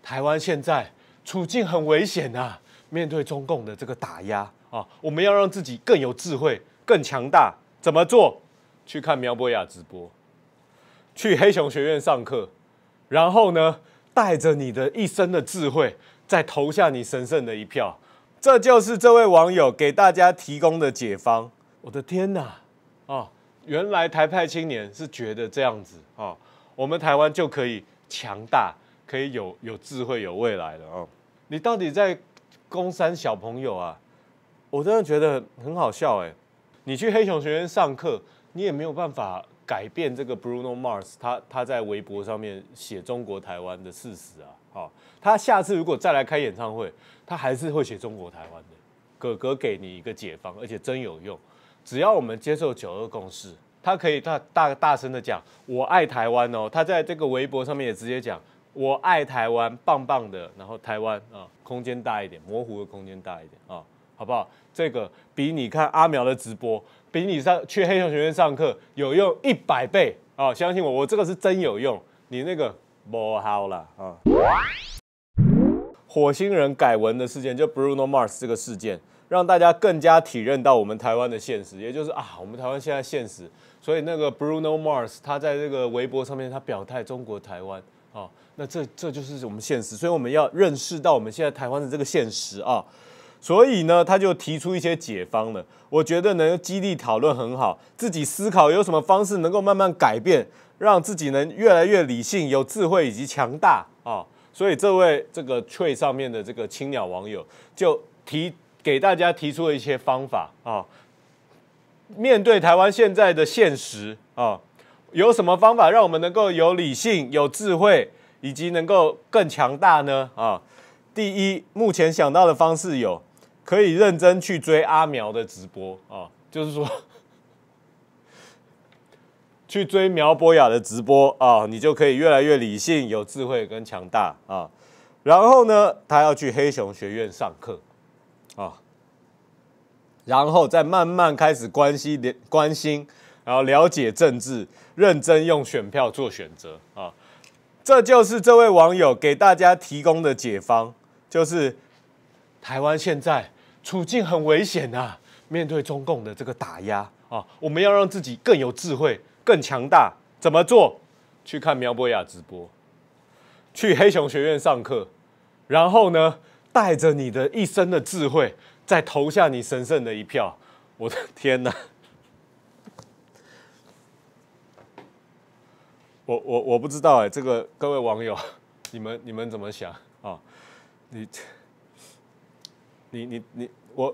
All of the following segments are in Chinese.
台湾现在处境很危险啊！面对中共的这个打压啊，我们要让自己更有智慧、更强大。怎么做？去看苗博雅直播，去黑熊学院上课，然后呢，带着你的一生的智慧，再投下你神圣的一票。这就是这位网友给大家提供的解方。我的天哪！啊，原来台派青年是觉得这样子啊，我们台湾就可以强大，可以有智慧、有未来了啊！你到底在攻三小朋友啊？我真的觉得很好笑哎！你去黑熊学院上课，你也没有办法改变这个 Bruno Mars 他在微博上面写中国台湾的事实啊！好，他下次如果再来开演唱会，他还是会写中国台湾的。哥哥给你一个解方，而且真有用。只要我们接受9·2共识，他可以大声的讲我爱台湾哦。他在这个微博上面也直接讲我爱台湾，棒棒的。然后台湾啊，空间大一点，模糊的空间大一点啊，好不好？这个比你看阿苗的直播，比你去黑熊学院上课有用100倍啊！相信我，我这个是真有用。你那个不好啦啊！火星人改文的事件，就 Bruno Mars 这个事件，让大家更加体认到我们台湾的现实，也就是我们台湾现在现实。所以那个 Bruno Mars 他在这个微博上面他表态中国台湾啊，那这就是我们现实，所以我们要认识到我们现在台湾的这个现实啊。所以呢，他就提出一些解方了，我觉得能激励讨论很好，自己思考有什么方式能够慢慢改变，让自己能越来越理性、有智慧以及强大啊。所以这位这个 Tree 上面的这个青鸟网友就给大家提出了一些方法啊，面对台湾现在的现实啊，有什么方法让我们能够有理性、有智慧，以及能够更强大呢？啊，第一，目前想到的方式有。可以认真去追阿苗的直播啊，就是说去追苗博雅的直播啊，你就可以越来越理性、有智慧跟强大啊。然后呢，他要去黑熊学院上课啊，然后再慢慢开始关心，然后了解政治，认真用选票做选择啊。这就是这位网友给大家提供的解方，就是台湾现在处境很危险啊！面对中共的这个打压啊，我们要让自己更有智慧、更强大。怎么做？去看苗博雅直播，去黑熊学院上课，然后呢，带着你的一生的智慧，再投下你神圣的一票。我的天哪！我不知道哎，这个各位网友，你们怎么想啊？我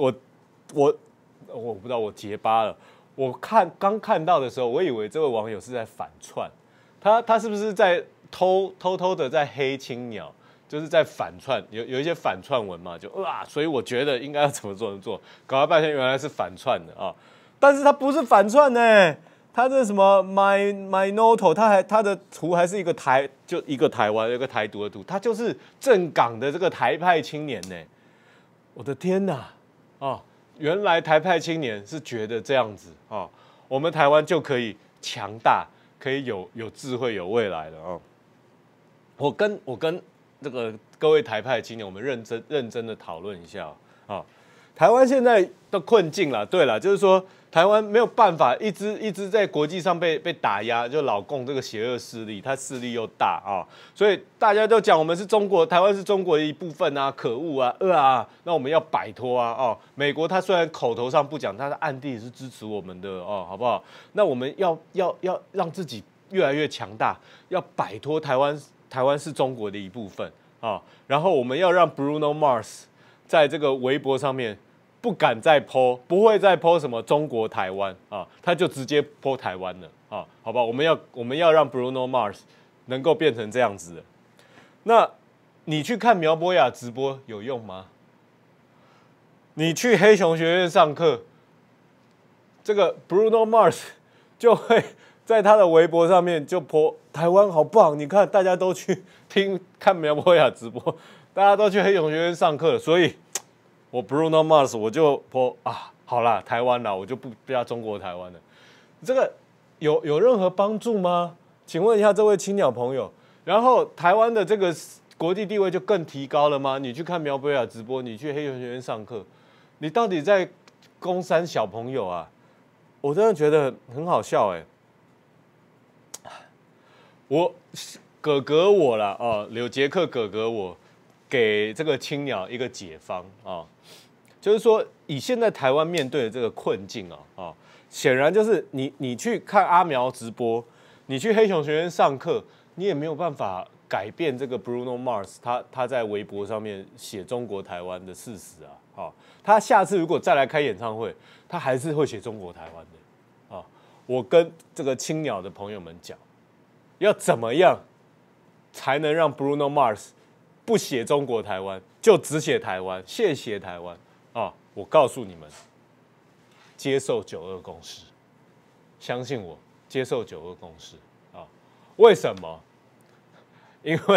不知道，我结巴了。我刚看到的时候，我以为这位网友是在反串，他是不是在偷的在黑青鸟，就是在反串，有一些反串文嘛，所以我觉得应该要怎么做，搞了半天原来是反串的啊，但是他不是反串呢，他这什么 my noto， 他的图还是一个台湾有一个台独的图，他就是正港的这个台派青年呢。我的天哪！原来台派青年是觉得这样子啊，我们台湾就可以强大，可以有智慧、有未来了啊！我跟这个各位台派青年，我们认真的讨论一下啊。台湾现在的困境啦，对啦，就是说台湾没有办法一直在国际上被打压，就老共这个邪恶势力，他势力又大啊，所以大家都讲我们是中国，台湾是中国的一部分啊，可恶啊，那我们要摆脱啊，美国他虽然口头上不讲，但是暗地是支持我们的哦，好不好？那我们要让自己越来越强大，要摆脱台湾是中国的一部分啊，然后我们要让 Bruno Mars 在这个微博上面。不敢再 po， 不会再 po 什么中国台湾啊，他就直接 po 台湾了啊，好吧？我们要让 Bruno Mars 能够变成这样子的。那你去看苗博雅直播有用吗？你去黑熊学院上课，这个 Bruno Mars 就会在他的微博上面就 po 台湾好棒，你看大家都去看苗博雅直播，大家都去黑熊学院上课，所以。我 Bruno Mars 我就po好啦，台湾啦，我就不要中国台湾了。这个有任何帮助吗？请问一下这位青鸟朋友。然后台湾的这个国际地位就更提高了吗？你去看苗博雅直播，你去黑熊学院上课，你到底在攻三小朋友啊？我真的觉得很好笑哎。哥哥我啦哦，柳杰克哥哥我给这个青鸟一个解方啊，就是说以现在台湾面对的这个困境啊，显然就是你去看阿苗直播，你去黑熊学院上课，你也没有办法改变这个 Bruno Mars 他在微博上面写中国台湾的事实啊，他下次如果再来开演唱会，他还是会写中国台湾的啊。我跟这个青鸟的朋友们讲，要怎么样才能让 Bruno Mars 不写中国台湾，就只写台湾，谢谢台湾啊！我告诉你们，接受9·2共识，相信我，接受9·2共识啊！为什么？因为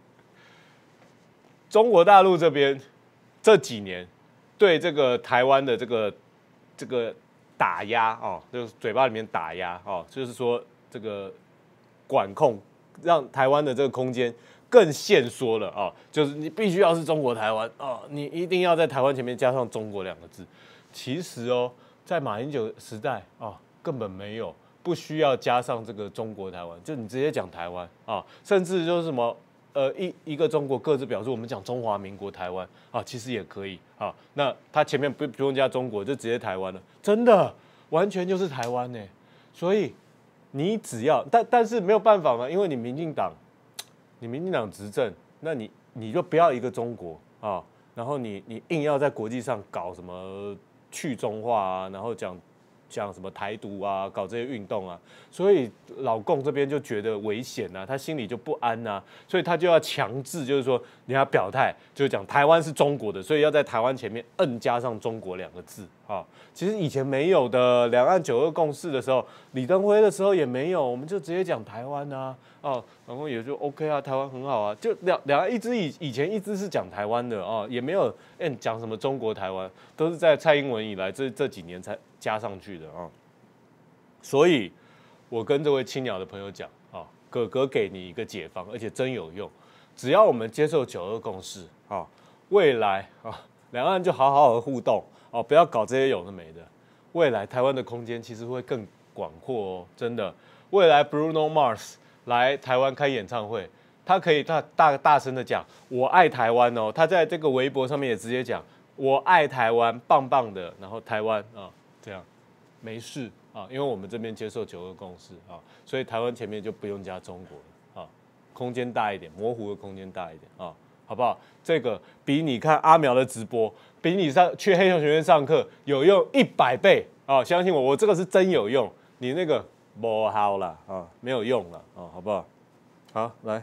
中国大陆这边这几年对这个台湾的这个打压哦，就是嘴巴里面打压哦，就是说这个管控，让台湾的这个空间更限缩了啊！就是你必须要是中国台湾啊，你一定要在台湾前面加上中国2个字。其实哦，在马英九时代啊，根本没有。不需要加上这个中国台湾，就你直接讲台湾啊，甚至就是什么一个中国各自表示我们讲中华民国台湾啊，其实也可以啊。那他前面不用加中国，就直接台湾了，真的完全就是台湾呢。所以你只要但是没有办法嘛，因为你民进党执政，那你就不要一个中国啊，然后你硬要在国际上搞什么去中化啊，然后讲什么台独啊，搞这些运动啊，所以老共这边就觉得危险啊，他心里就不安啊，所以他就要强制，就是说你要表态，就是讲台湾是中国的，所以要在台湾前面加上中国2个字啊。其实以前没有的，两岸9·2共识的时候，李登辉的时候也没有，我们就直接讲台湾啊，然后也就 OK 啊，台湾很好啊，就两岸以前一直是讲台湾的啊，也没有讲什么中国台湾，都是在蔡英文以来这几年才加上去的啊。所以，我跟这位青鸟的朋友讲啊，哥哥给你一个解方，而且真有用，只要我们接受9·2共识啊，未来啊，两岸就好好的互动哦，不要搞这些有的没的。未来台湾的空间其实会更广阔哦，真的。未来 Bruno Mars 来台湾开演唱会，他可以大声的讲我爱台湾哦，他在这个微博上面也直接讲我爱台湾，棒棒的，然后台湾啊这样没事啊，因为我们这边接受9·2共识啊，所以台湾前面就不用加中国了啊，空间大一点，模糊的空间大一点啊。好不好？这个比你看阿苗的直播，比你去黑熊学院上课有用100倍啊！相信我，我这个是真有用。你那个不好啦啊，没有用了啊，好不好？好，来，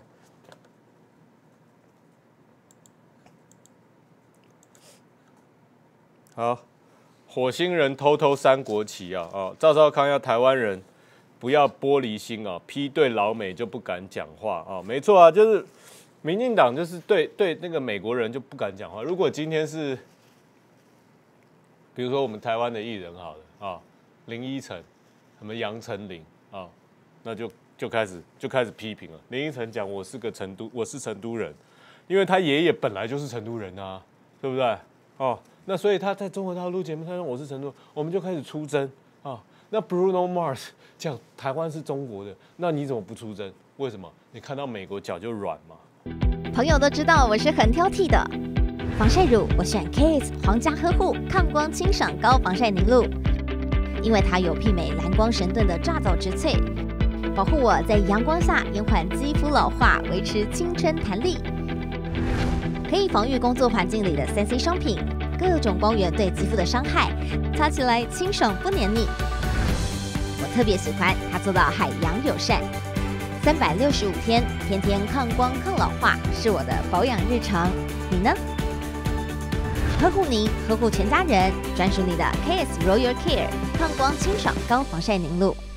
好，火星人偷3国旗啊！赵少康要台湾人不要玻璃心啊，批对老美就不敢讲话啊，没错啊，就是。民进党就是对那个美国人就不敢讲话。如果今天是，比如说我们台湾的艺人好了啊，林依晨，什么杨丞琳啊，那就开始批评了。林依晨讲我是成都人，因为他爷爷本来就是成都人啊，对不对？哦，那所以他在中国大陆节目他说我是成都，我们就开始出征啊。那 Bruno Mars 讲台湾是中国的，那你怎么不出征？为什么？你看到美国脚就软嘛。 朋友都知道我是很挑剔的，防晒乳我选 KISS 皇家呵护抗光清爽高防晒凝露，因为它有媲美蓝光神盾的皂质萃，保护我在阳光下延缓肌肤老化，维持青春弹力，可以防御工作环境里的3C 商品，各种光源对肌肤的伤害，擦起来清爽不黏腻。我特别喜欢它做到海洋友善。365天，天天抗光抗老化，是我的保养日常。你呢？呵护您，呵护全家人，专属你的 KISS Royal Care 抗光清爽高防晒凝露。